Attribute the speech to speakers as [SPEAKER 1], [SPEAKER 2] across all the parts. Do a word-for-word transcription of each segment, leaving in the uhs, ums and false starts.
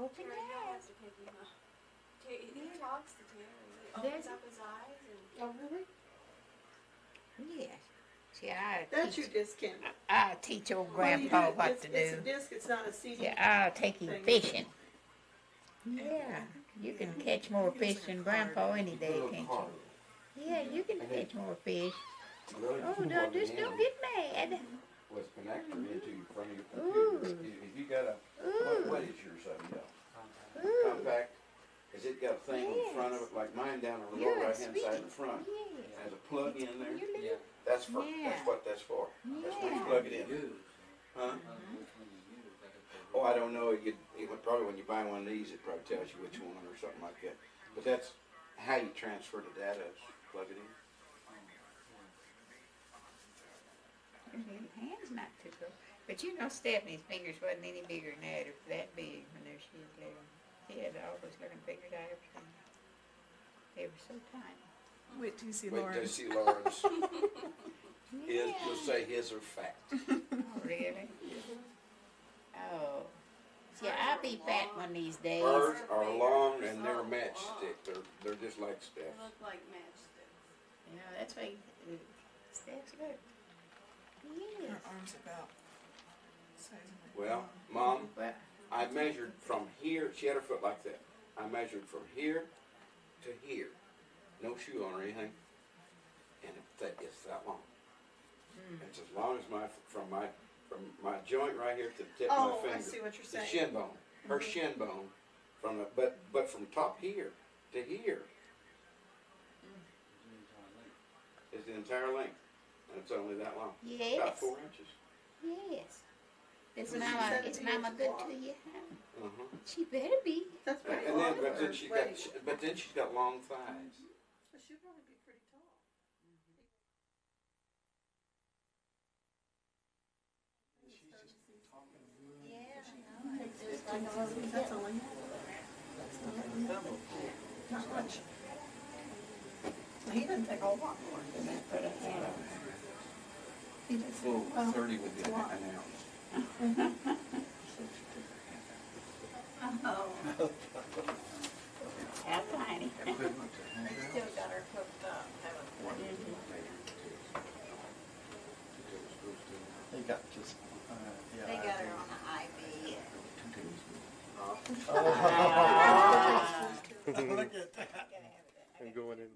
[SPEAKER 1] Open
[SPEAKER 2] Terry
[SPEAKER 1] your
[SPEAKER 2] Hill
[SPEAKER 1] eyes.
[SPEAKER 2] has to take him out. Terry, he talks to Terry. He
[SPEAKER 1] There's
[SPEAKER 2] opens up his eyes and...
[SPEAKER 3] Oh, really?
[SPEAKER 1] Yes. See, I
[SPEAKER 3] That's your
[SPEAKER 1] teach,
[SPEAKER 3] disc camera.
[SPEAKER 1] I'll teach old
[SPEAKER 3] What do you
[SPEAKER 1] Grandpa
[SPEAKER 3] do?
[SPEAKER 1] what
[SPEAKER 3] it's,
[SPEAKER 1] to
[SPEAKER 3] it's
[SPEAKER 1] do.
[SPEAKER 3] a disc, it's not a C D.
[SPEAKER 1] See, I'll take him
[SPEAKER 3] thing.
[SPEAKER 1] fishing. Yeah, you can catch more fish than Grandpa any day, can't you? Yeah, you can catch more fish. Oh, don't, just don't get mad.
[SPEAKER 4] Was connector into your front of your
[SPEAKER 1] Ooh.
[SPEAKER 4] computer. If if you got a,
[SPEAKER 1] Ooh.
[SPEAKER 4] what, what is yours, uh, you know?
[SPEAKER 1] Ooh.
[SPEAKER 4] Compact, has it got a thing on the front of it, like mine down on the
[SPEAKER 1] You're
[SPEAKER 4] lower
[SPEAKER 1] a
[SPEAKER 4] right hand side in
[SPEAKER 1] sweetie.
[SPEAKER 4] front?
[SPEAKER 1] Yes.
[SPEAKER 4] Has a plug in there?
[SPEAKER 1] You little-
[SPEAKER 5] Yeah.
[SPEAKER 4] That's for,
[SPEAKER 1] Yeah.
[SPEAKER 4] that's what that's for. That's where you
[SPEAKER 1] Yeah.
[SPEAKER 4] plug it in.
[SPEAKER 5] Use.
[SPEAKER 4] Huh?
[SPEAKER 5] Which one you use, like if they-
[SPEAKER 4] Oh, I don't know, you, it would probably when you buy one of these, it probably tells you which one or something like that. But that's how you transfer the data, is plug it in.
[SPEAKER 1] Her little hand's not too cool. But you know Stephanie's fingers wasn't any bigger than that, or that big when she was little. She had all those little fingers I ever seen. They were so tiny.
[SPEAKER 6] Wait till you see
[SPEAKER 4] Wait till you
[SPEAKER 6] Lauren's.
[SPEAKER 4] see Lauren's. His,
[SPEAKER 1] Yeah.
[SPEAKER 4] you'll say his are fat.
[SPEAKER 1] Oh, really? Oh. See, I'll be fat one of these days.
[SPEAKER 4] Hers are long and they're matchstick. They're, they're just like
[SPEAKER 2] They
[SPEAKER 4] Steph's.
[SPEAKER 2] look like matchsticks.
[SPEAKER 1] Yeah, that's why uh, Steph's good. Yes.
[SPEAKER 6] Her arms about the size of my
[SPEAKER 4] Well,
[SPEAKER 6] palm.
[SPEAKER 4] Mom,
[SPEAKER 1] Well,
[SPEAKER 4] I measured from here, she had her foot like that. I measured from here to here. No shoe on or anything. And it, that, it's that long.
[SPEAKER 1] mm.
[SPEAKER 4] It's as long as my, from my, from my joint right here to the tip
[SPEAKER 3] Oh,
[SPEAKER 4] of my
[SPEAKER 3] I
[SPEAKER 4] finger.
[SPEAKER 3] see what you're
[SPEAKER 4] The
[SPEAKER 3] saying.
[SPEAKER 4] shin bone, her shin bone, from the, but, but from top here to here is the entire length. And it's only that long. About
[SPEAKER 1] Yes.
[SPEAKER 4] four inches.
[SPEAKER 1] Yes. Is
[SPEAKER 3] Was she
[SPEAKER 1] Mama, is
[SPEAKER 3] seventeen
[SPEAKER 1] Mama
[SPEAKER 3] inches
[SPEAKER 1] good
[SPEAKER 3] long?
[SPEAKER 1] to you?
[SPEAKER 4] Uh-huh.
[SPEAKER 1] She better be.
[SPEAKER 3] That's
[SPEAKER 4] And,
[SPEAKER 3] pretty
[SPEAKER 4] and
[SPEAKER 3] long
[SPEAKER 4] then, but
[SPEAKER 3] for
[SPEAKER 4] then she's got,
[SPEAKER 3] wedding.
[SPEAKER 4] she, but then she's got long thighs.
[SPEAKER 3] So she'd probably be pretty tall. That's only. Not much. He didn't take a whole lot more. He did.
[SPEAKER 4] Full
[SPEAKER 3] Well,
[SPEAKER 4] thirty would be an
[SPEAKER 3] why?
[SPEAKER 4] ounce.
[SPEAKER 3] Oh.
[SPEAKER 1] How tiny.
[SPEAKER 2] They still got her hooked up, haven't they?
[SPEAKER 7] They got just, uh, yeah.
[SPEAKER 2] They got her on the I V.
[SPEAKER 7] Look at that. I'm going in.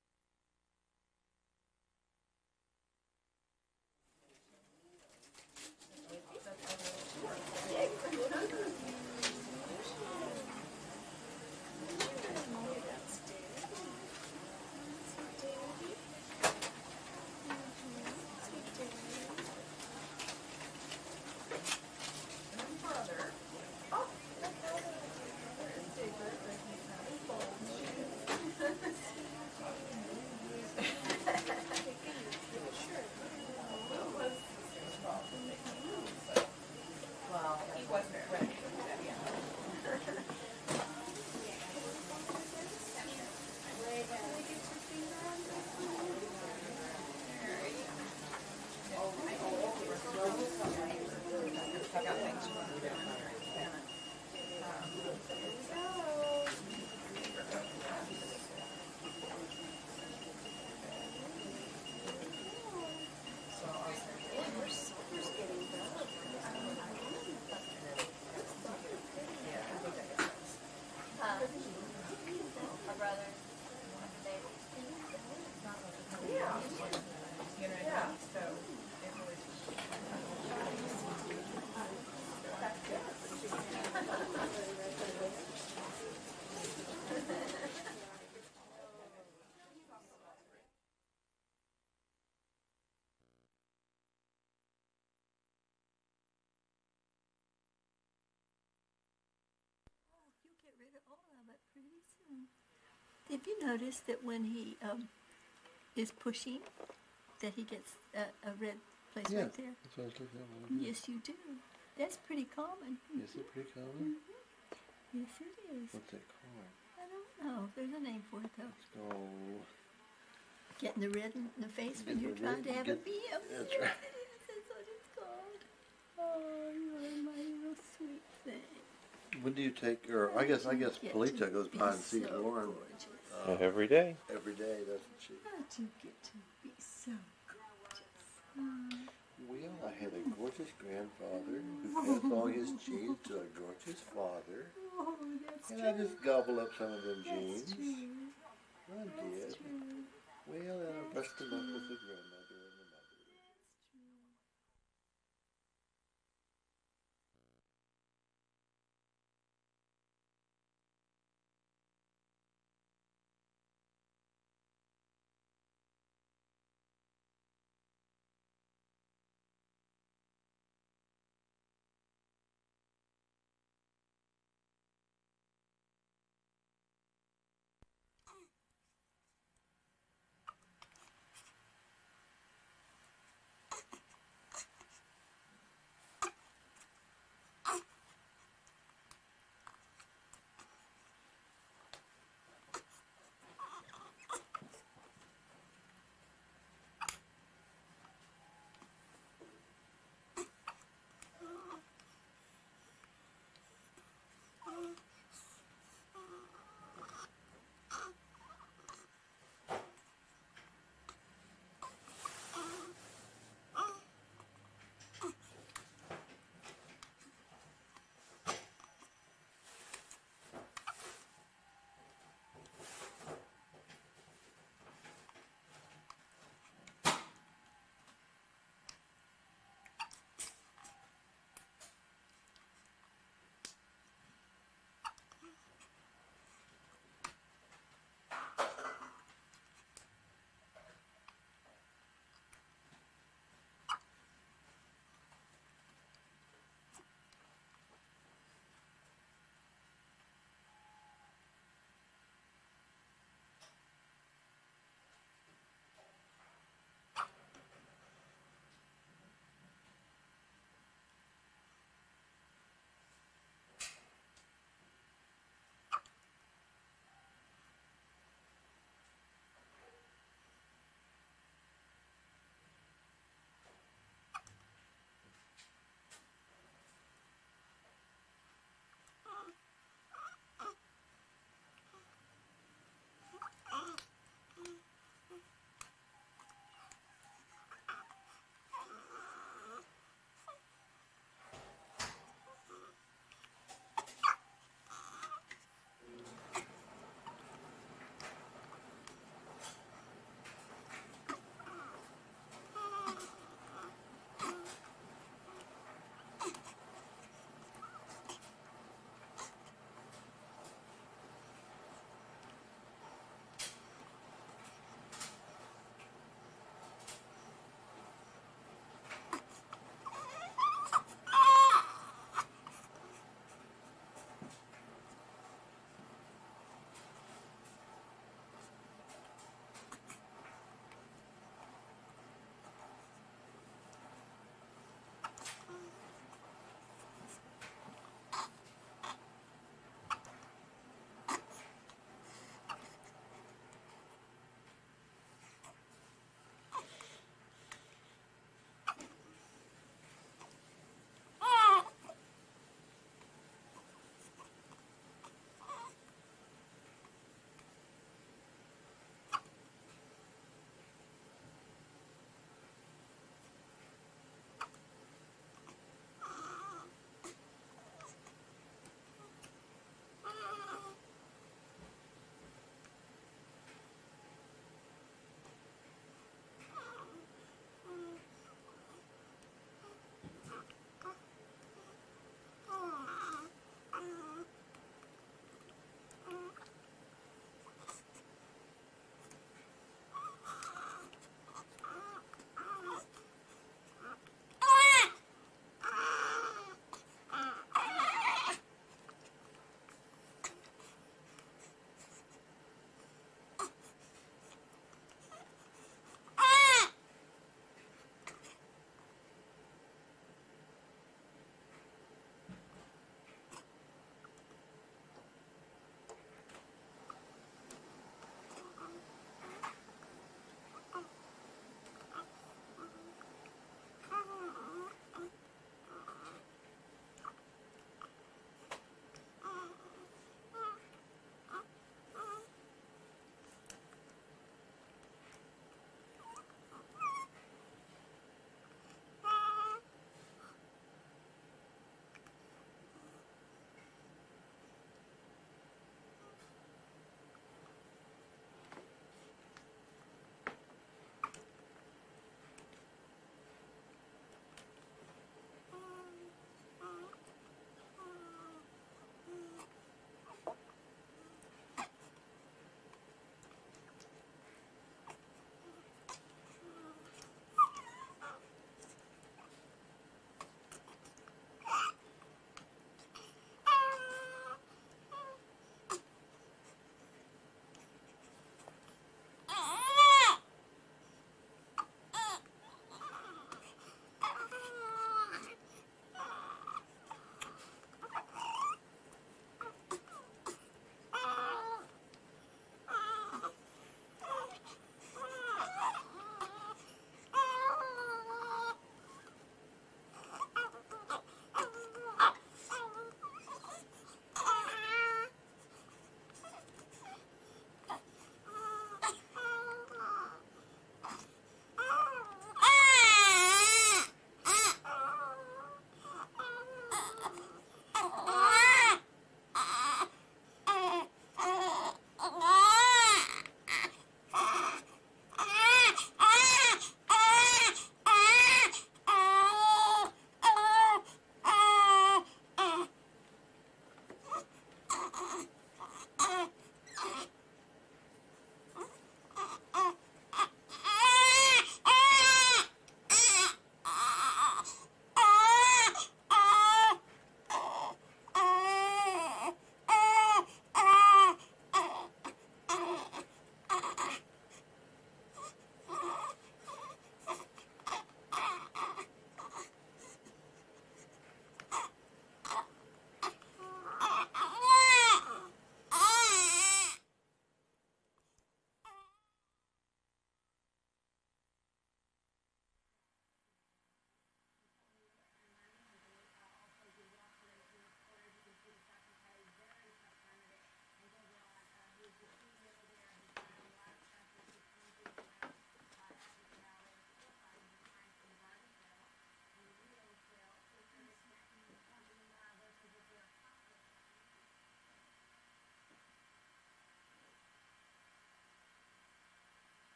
[SPEAKER 2] Well, he wasn't ready for that yet. My brother.
[SPEAKER 8] You'll get rid of all of it pretty soon. Have you noticed that when he um, is pushing, that he gets a, a red place
[SPEAKER 7] Yeah.
[SPEAKER 8] right there?
[SPEAKER 7] That's what I was looking at. when I did.
[SPEAKER 8] Yes, you do. That's pretty common.
[SPEAKER 7] Is it pretty common?
[SPEAKER 8] Yes, it is.
[SPEAKER 7] What's it called?
[SPEAKER 8] I don't know. There's a name for it though.
[SPEAKER 7] Let's go.
[SPEAKER 8] Getting the red in the face when
[SPEAKER 7] Get
[SPEAKER 8] you're
[SPEAKER 7] the
[SPEAKER 8] trying
[SPEAKER 7] red-
[SPEAKER 8] to have
[SPEAKER 7] get-
[SPEAKER 8] a meal.
[SPEAKER 7] that's
[SPEAKER 8] Yes,
[SPEAKER 7] right.
[SPEAKER 8] it is. That's what it's called. Oh, you are my little sweet thing.
[SPEAKER 7] When do you take, or I guess, I guess
[SPEAKER 8] Get
[SPEAKER 7] Polita
[SPEAKER 8] to
[SPEAKER 7] goes
[SPEAKER 8] be
[SPEAKER 7] by and sees
[SPEAKER 8] so
[SPEAKER 7] Lauren
[SPEAKER 8] gorgeous.
[SPEAKER 7] uh,
[SPEAKER 9] Every day.
[SPEAKER 7] every day, doesn't she?
[SPEAKER 8] How'd you get to be so gorgeous?
[SPEAKER 7] Well, I had a gorgeous grandfather who passed all his genes to a gorgeous father.
[SPEAKER 8] Oh, that's
[SPEAKER 7] And
[SPEAKER 8] true.
[SPEAKER 7] I just gobbled up some of them
[SPEAKER 8] That's
[SPEAKER 7] genes.
[SPEAKER 8] true.
[SPEAKER 7] I did.
[SPEAKER 8] That's true.
[SPEAKER 7] Well, and I brushed them up with the grandmother and the mother.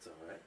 [SPEAKER 7] That's all right.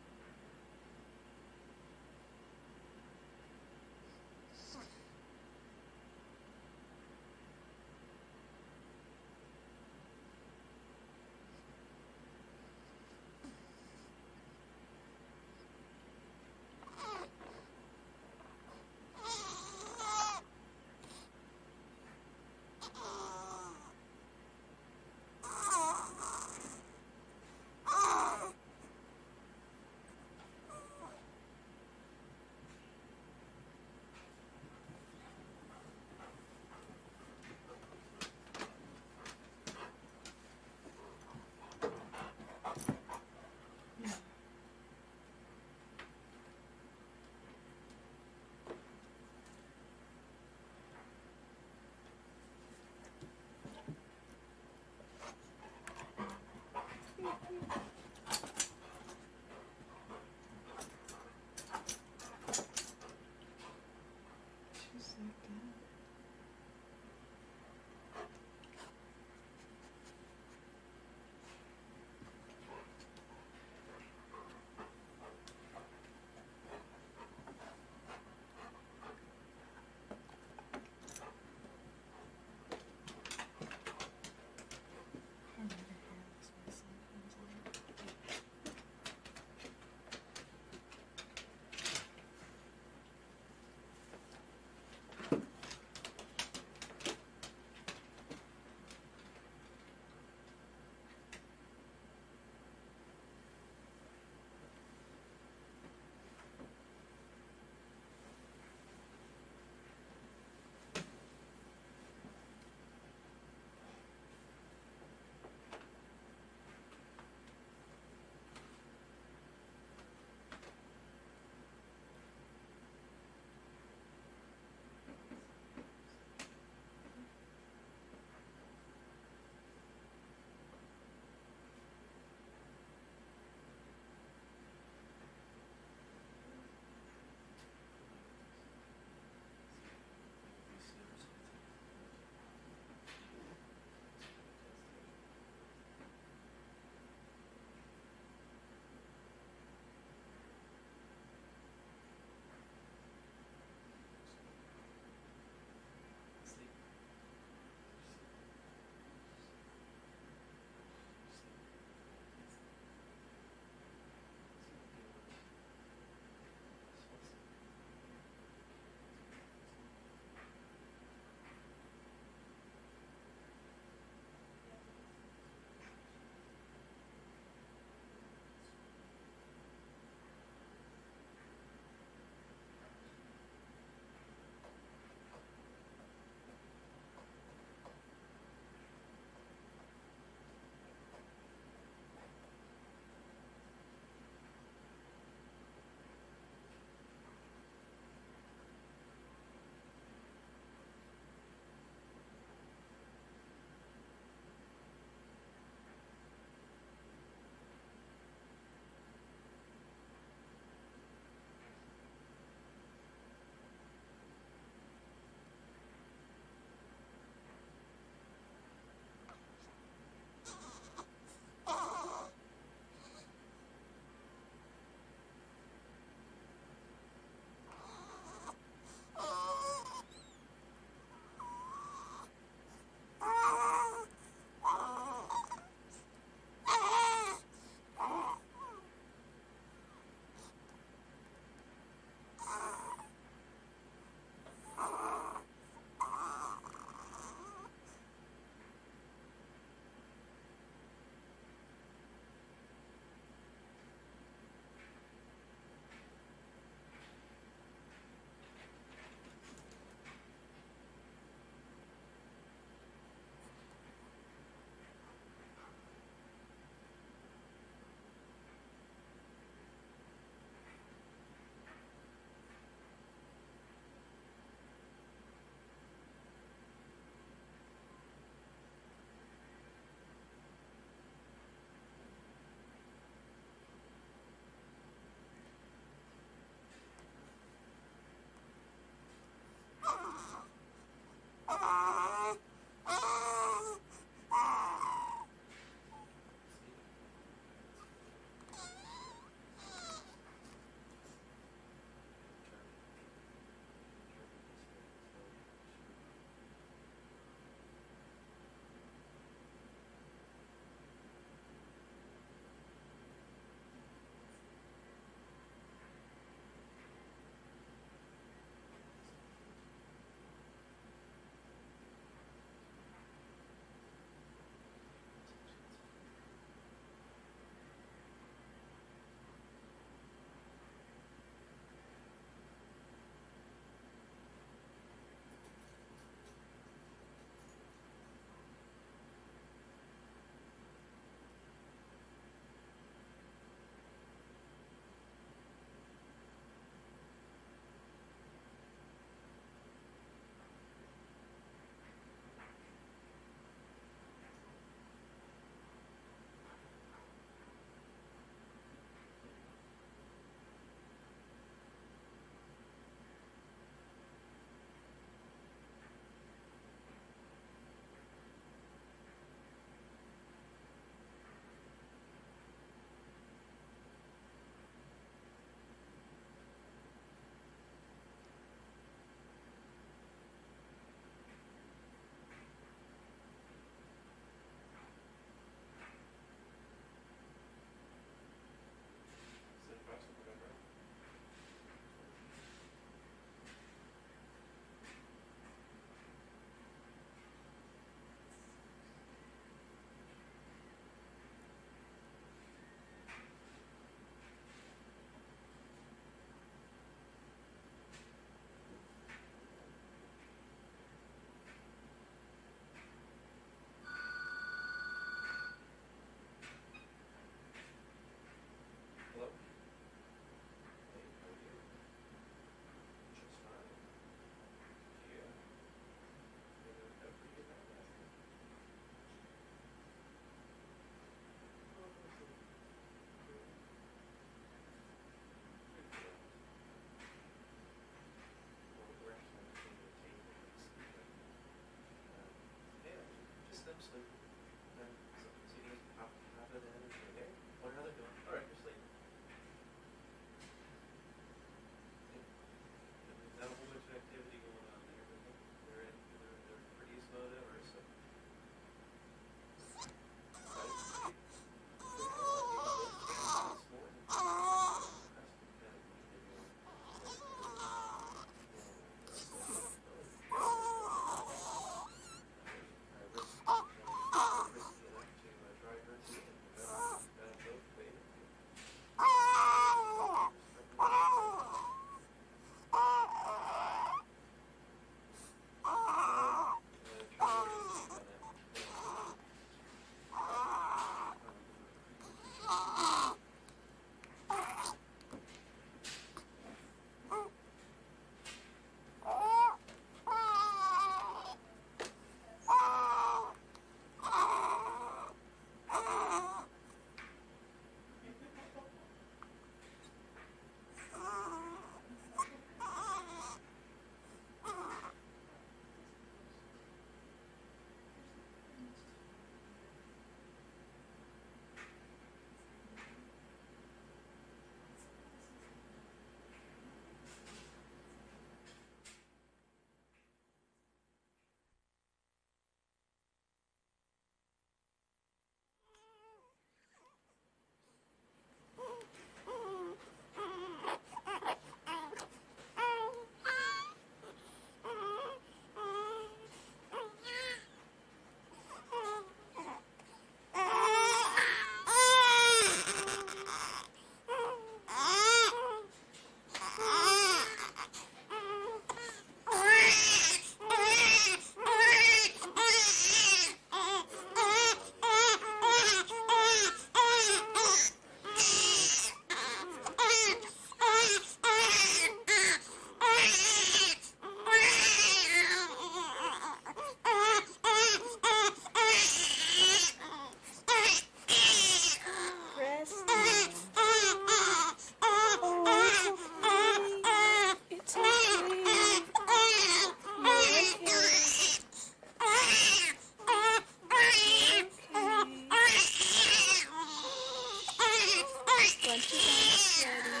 [SPEAKER 8] Once your donut's ready.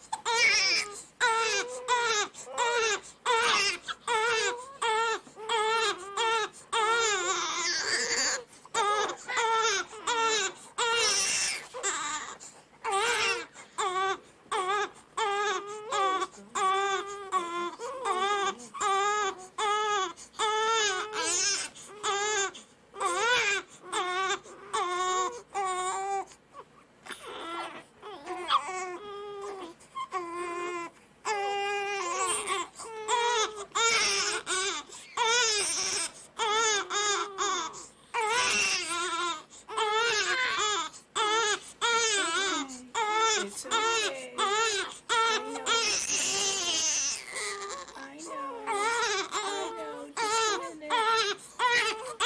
[SPEAKER 6] It's okay. I know. I know. I know. Just a minute.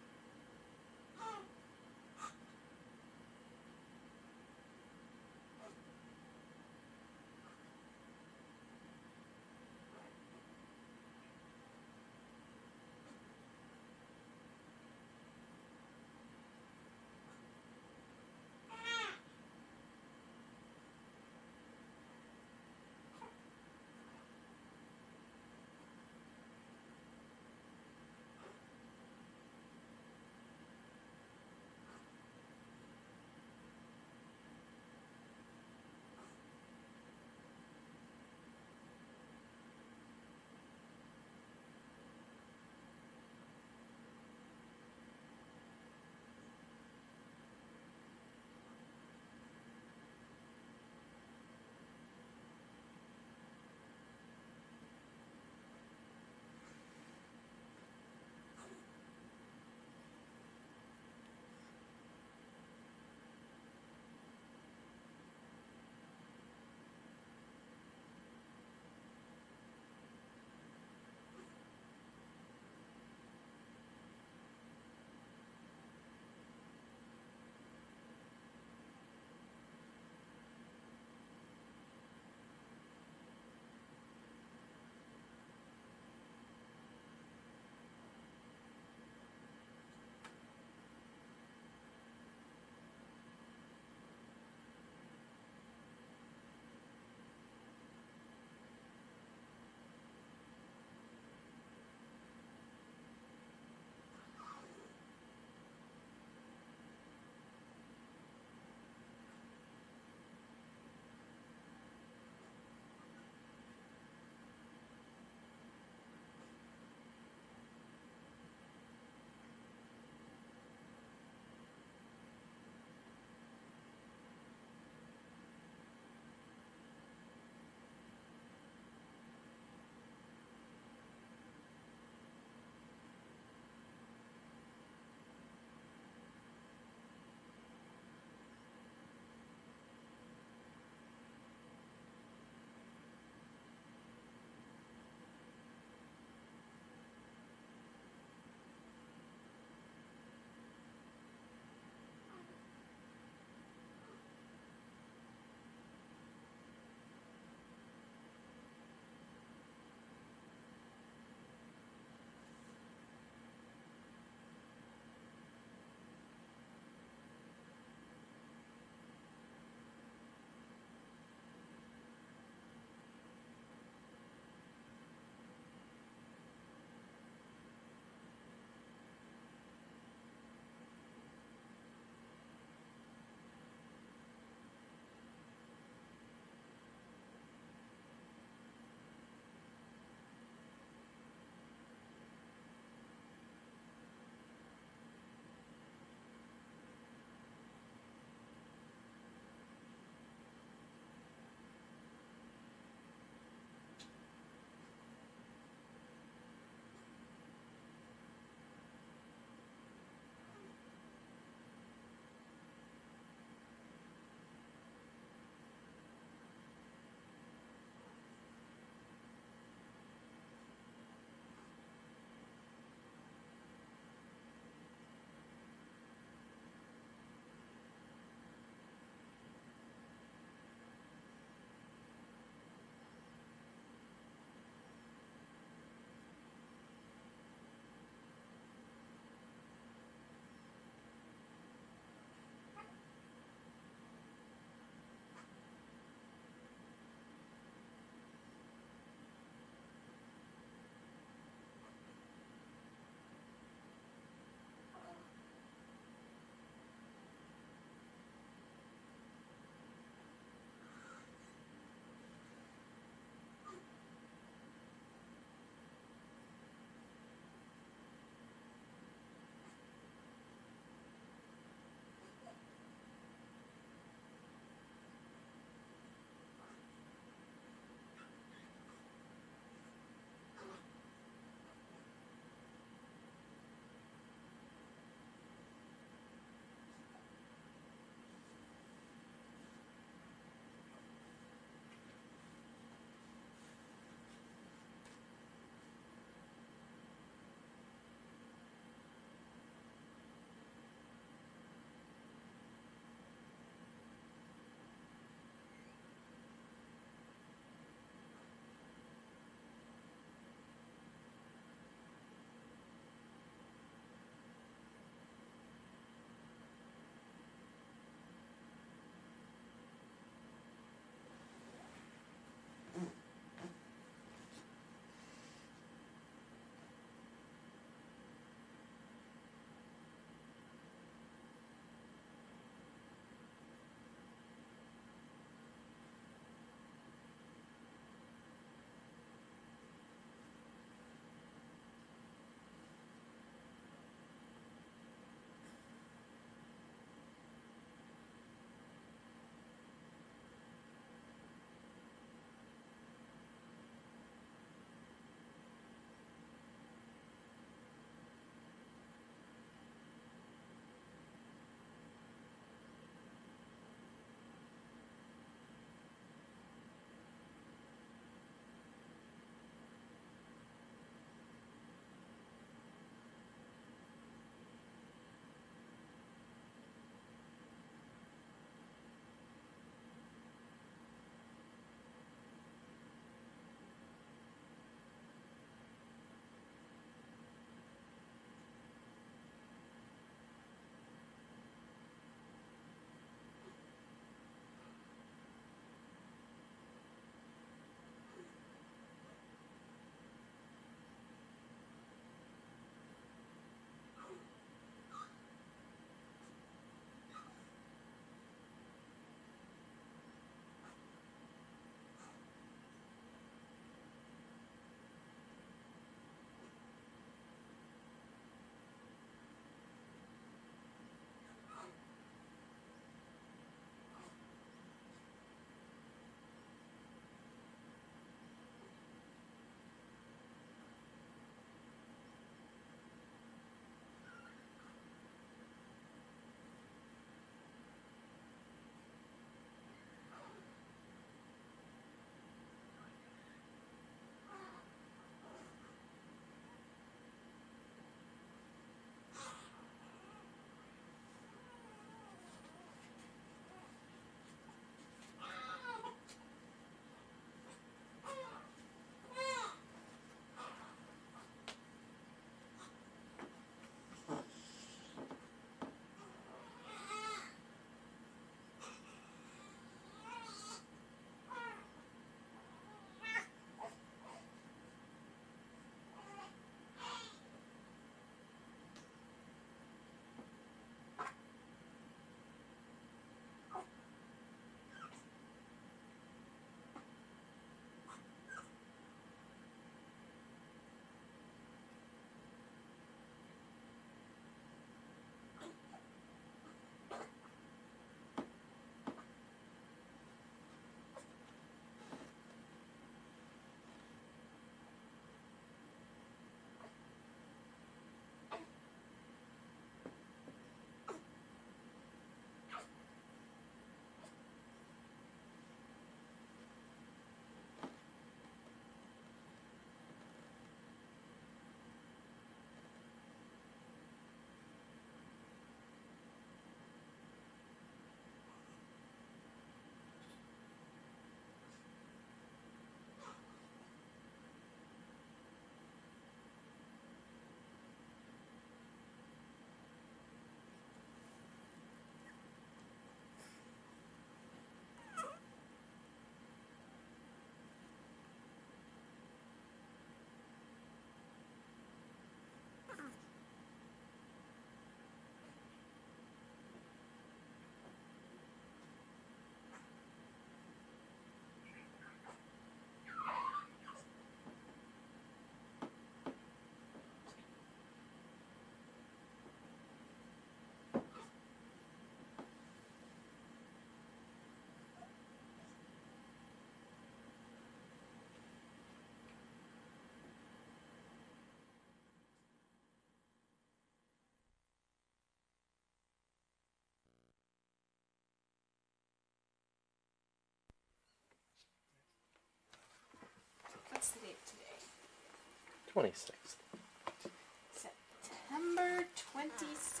[SPEAKER 6] twenty-sixth.
[SPEAKER 2] September twenty-sixth.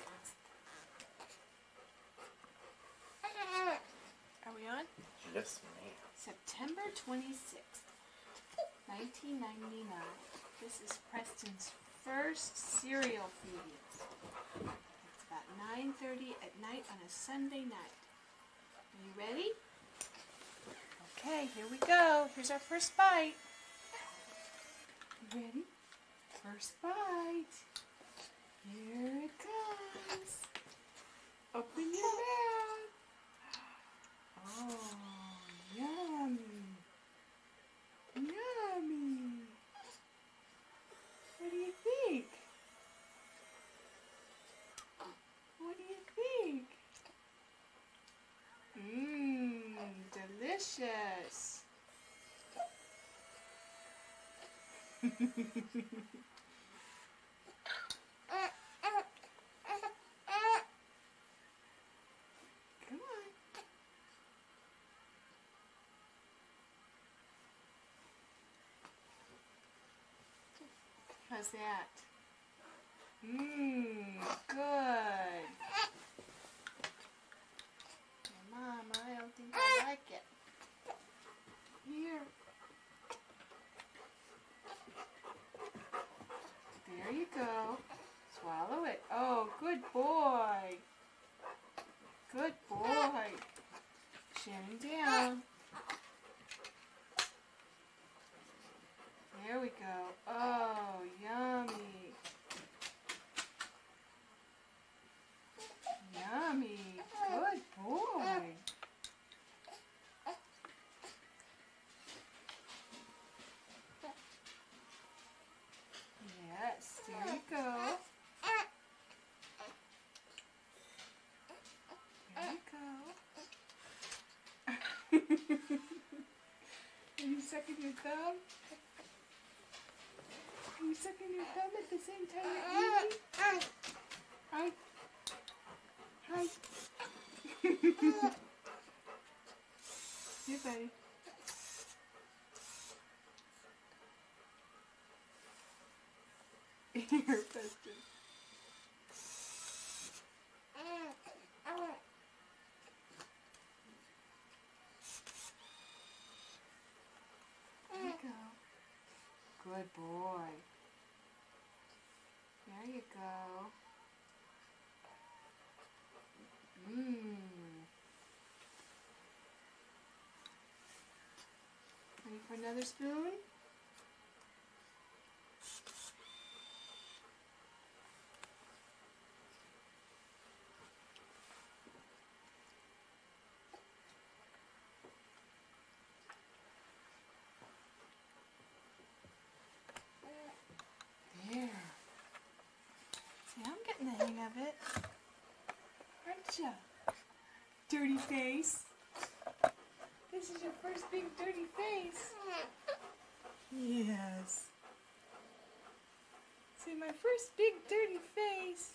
[SPEAKER 2] Are we on?
[SPEAKER 6] Yes, ma'am.
[SPEAKER 2] September twenty-sixth, nineteen ninety-nine. This is Preston's first cereal feeding. It's about nine thirty at night on a Sunday night. Are you ready? Okay, here we go. Here's our first bite. You ready? First bite. Here it comes. Open your mouth. Oh, yummy. Yummy. What do you think? What do you think? Mmm, delicious. Come on. How's that? Mmm, good. Mom, I don't think I like it. Here. There you go. Swallow it. Oh, good boy. Good boy. Chin down. There we go. Oh, yummy. Yummy. Good boy. Yes, there you go. There you go. Are you sucking your thumb? Are you sucking your thumb at the same time you're eating? Hi. Hi. Here, buddy. Here, Preston. There you go. Good boy. There you go. Mmm. Ready for another spoon? There. See, I'm getting the hang of it. Aren't ya? Dirty face. This is your first big dirty face. Yes. See, my first big dirty face.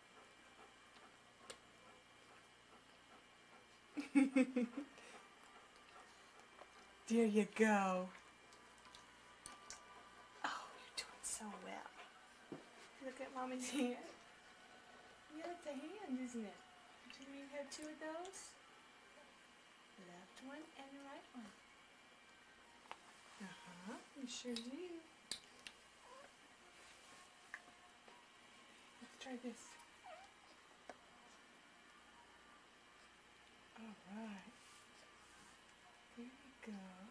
[SPEAKER 2] There you go. Oh, you're doing so well. Look at Mommy's hand. Yeah, it's a hand, isn't it? Do you have two of those? Left one and the right one. Uh-huh, you sure do. Let's try this. All right. There you go.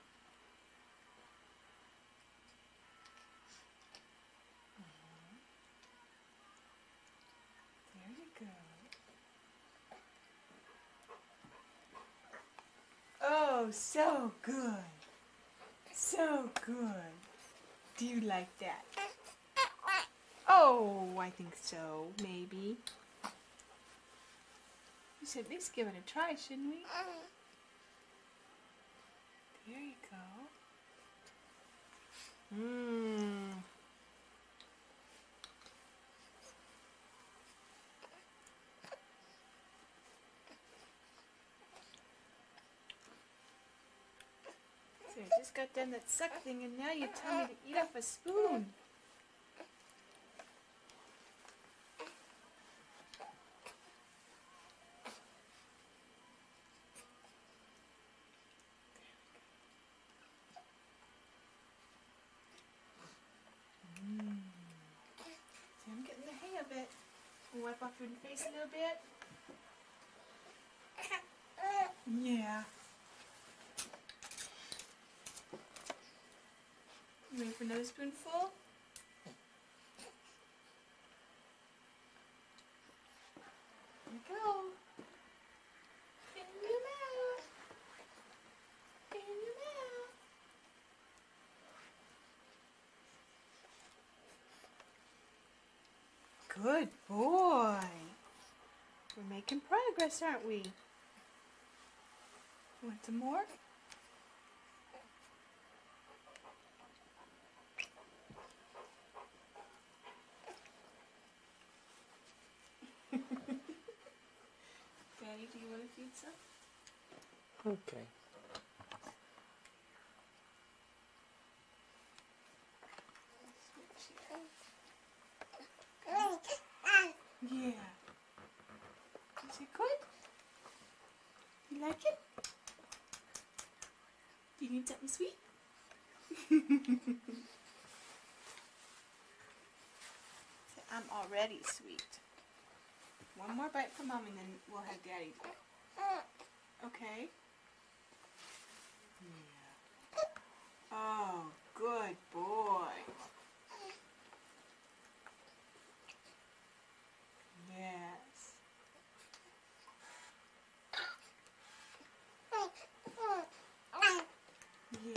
[SPEAKER 2] Uh-huh. There you go. Oh, so good. So good. Do you like that? Oh, I think so, maybe. We should at least give it a try, shouldn't we? There you go. Mmm. So you just got done that suck thing and now you tell me to eat off a spoon. Wipe off your face a little bit. Yeah. You ready for another spoonful? Here we go. In your mouth. In your mouth. Good boy. We're making progress, aren't we? Want some more? Daddy, do you want to feed some?
[SPEAKER 5] Okay.
[SPEAKER 2] Yeah. Is it good? You like it? Do you need something sweet? I'm already sweet. One more bite for Mom and then we'll have Daddy do it. Okay? Yeah. Oh, good boy. Yes. Yeah.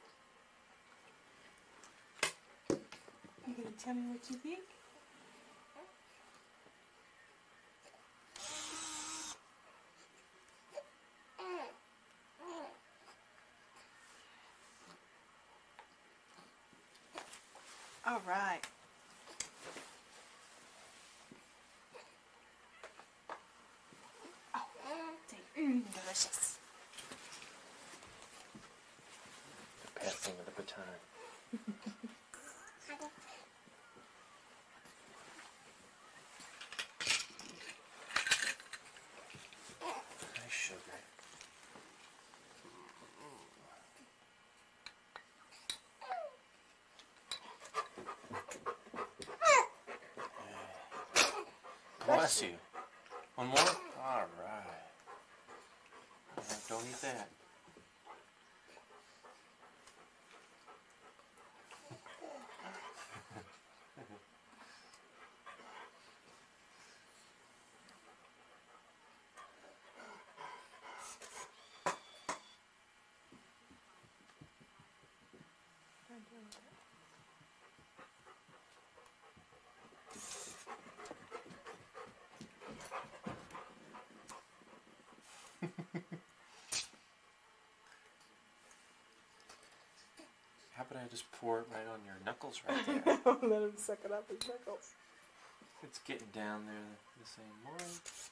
[SPEAKER 2] You gonna tell me what you think? All right. Oh, mm, delicious.
[SPEAKER 5] Passing of the baton. Nice sugar. Bless you. One more? All right. Don't eat that. How about I just pour it right on your knuckles right there?
[SPEAKER 2] Let him suck it up his knuckles.
[SPEAKER 5] It's getting down there the same way.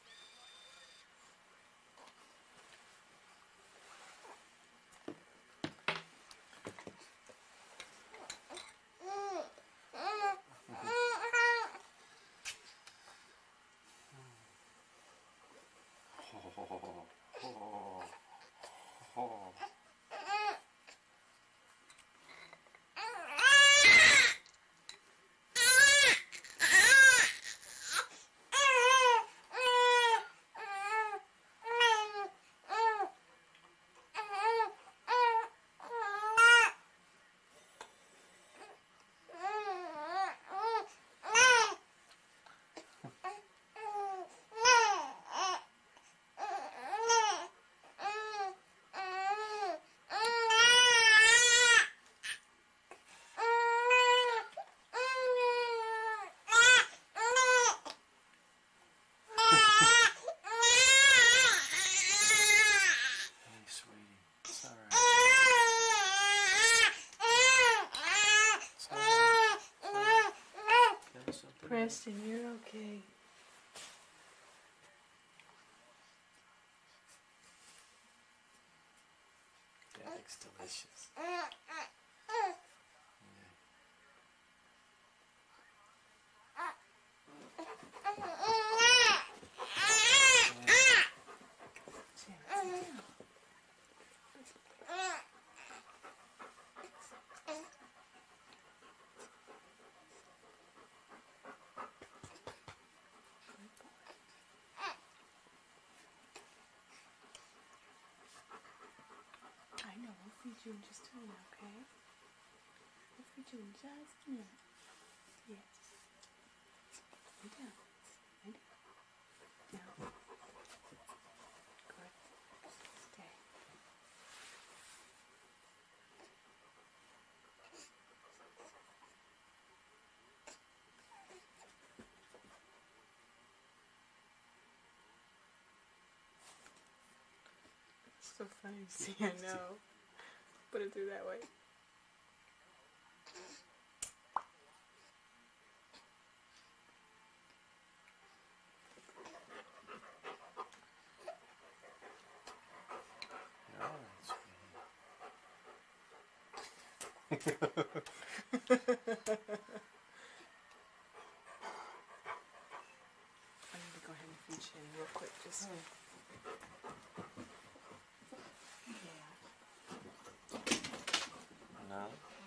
[SPEAKER 2] Preston, you're okay.
[SPEAKER 5] That looks delicious.
[SPEAKER 2] feed you in just a minute, okay? I'll feed you in just a minute. Yes. Lay down. Lay down. Now. Good. Stay. It's so funny to see, I know. Put it through that way.
[SPEAKER 5] Oh, that's
[SPEAKER 2] I need to go ahead and feed you in real quick, just. Yeah.
[SPEAKER 5] no.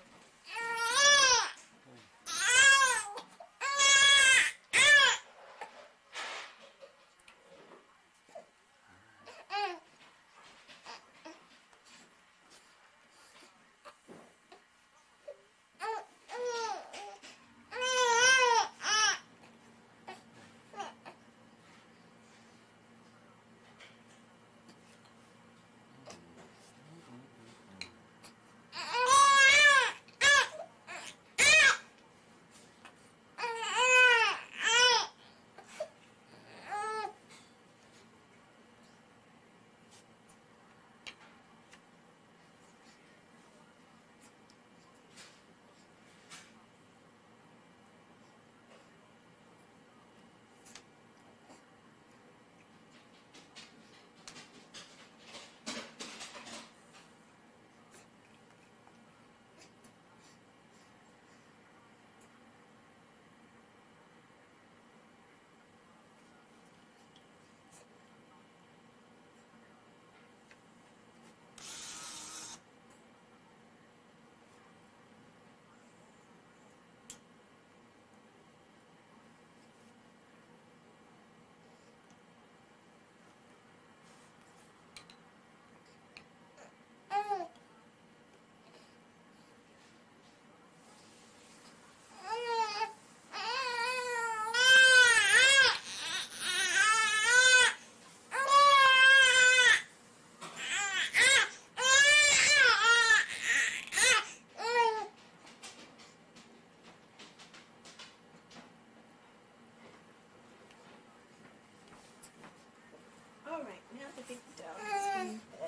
[SPEAKER 8] Alright, now the big dog is in bed.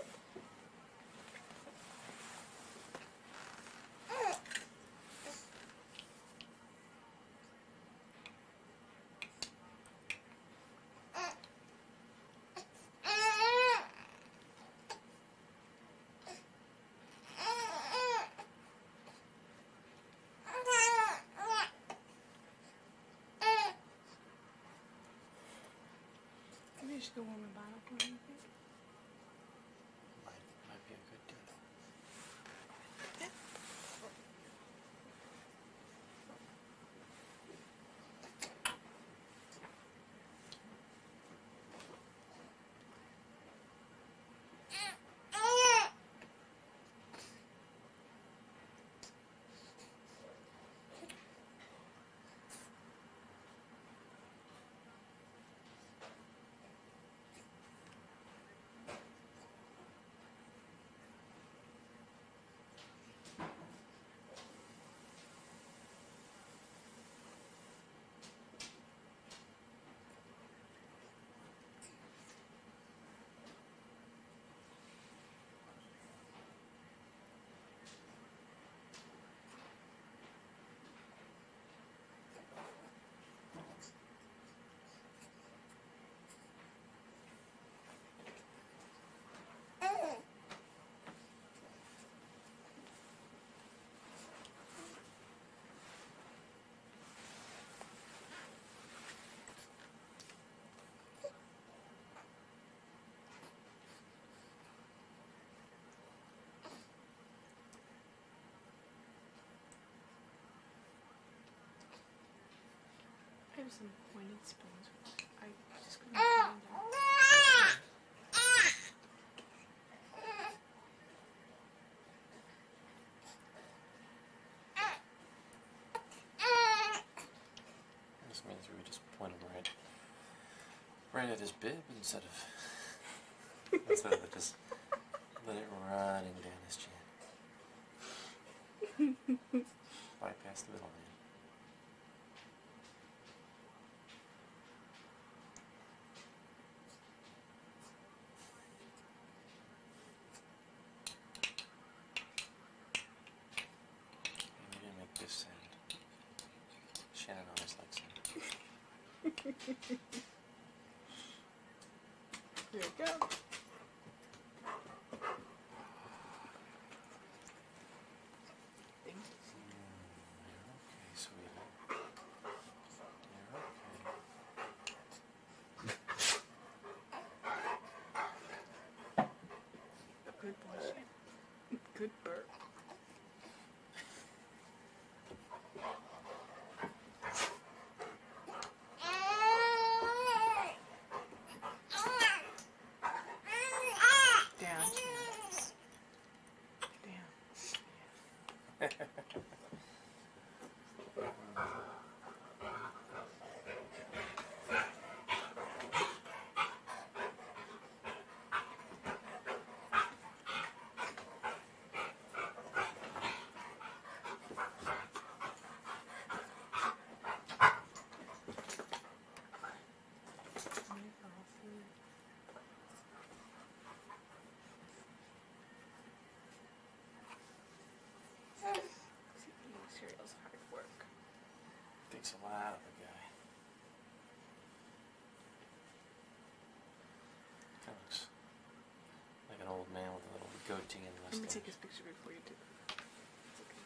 [SPEAKER 2] Maybe you should go warm a bottle for him.
[SPEAKER 5] Might, might be a good deal.
[SPEAKER 2] I have some pointed spoons. I just couldn't find them.
[SPEAKER 5] right at his bib instead of instead of just let it running down his chin. Bypass the middleman. And you didn't make this sound. Shannon always likes it.
[SPEAKER 2] Here we go. Thank you.
[SPEAKER 5] You're okay, sweetie. You're okay.
[SPEAKER 2] Good boy, Shannon. Good burp. Down, Shannon. Down. Cereal's hard work.
[SPEAKER 5] Takes a lot of a guy. Kind of looks like an old man with a little goatee and
[SPEAKER 2] Let me
[SPEAKER 5] mustache.
[SPEAKER 2] take this picture before you do it. It's okay.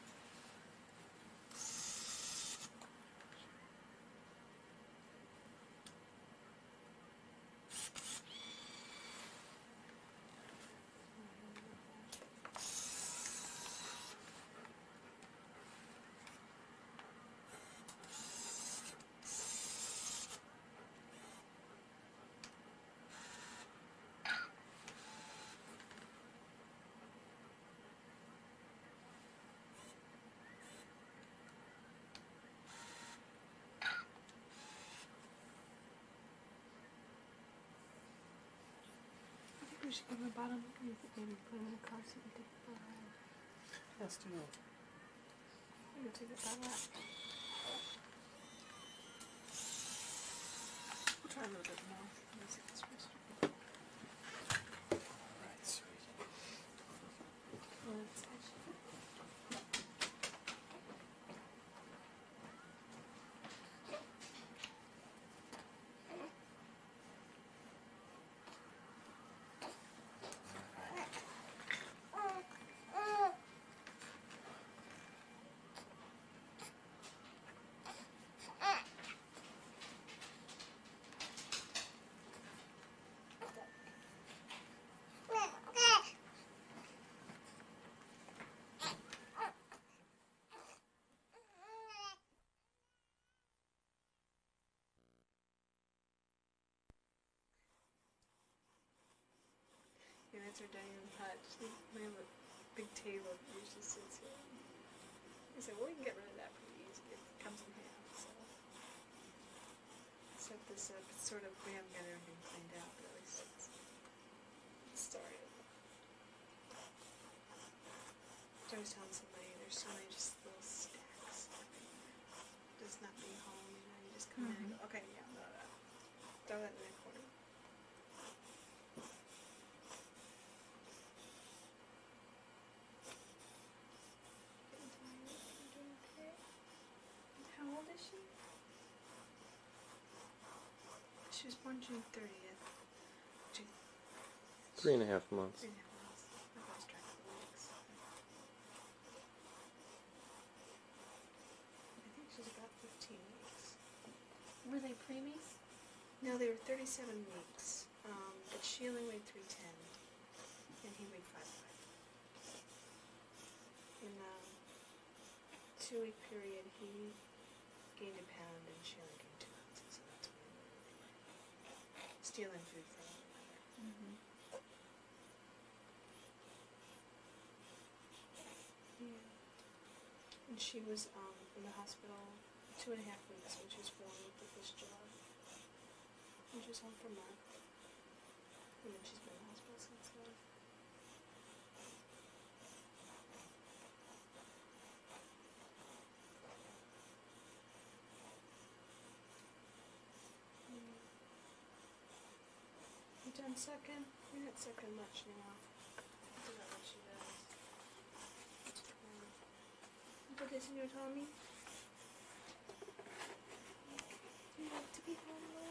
[SPEAKER 2] I think we should give him a bottom. You think maybe put him in a car seat and take it for a ride.
[SPEAKER 5] Let's do it.
[SPEAKER 2] I'm gonna take it by lap. We'll try a little bit more. Let me see this first.
[SPEAKER 5] Alright, sweetie.
[SPEAKER 2] Well, it's actually- Yeah, that's our dining room hut. We have a big table that usually sits here. He said, well, we can get rid of that pretty easy. It comes in half, so. Set this up. It's sort of, we haven't got everything cleaned out, but at least it's, it's started. I was telling somebody, there's so many just little stacks. Just not being home, you know, you just come in and go, okay, yeah, no, no. Throw that in the corner. How old is she? She was born June thirtieth. June.
[SPEAKER 5] Three and a half months.
[SPEAKER 2] Three and a half months. I lost track of the weeks. I think she's about fifteen weeks.
[SPEAKER 6] Were they preemies?
[SPEAKER 2] No, they were thirty-seven weeks. Um, but she only weighed three ten, and he weighed five five. In a two-week period, he gained a pound, and she only gained two ounces. So that's what we were stealing food from him.
[SPEAKER 6] Mm-hmm.
[SPEAKER 2] Yeah. And she was um, in the hospital two and a half weeks when she was born with the fistula. And she's home from that. And then she's been in hospital since then. Mm. You done sucking? You're not sucking much now. That's about what she does. Um, you put this in your tummy? You like to be home, Lord?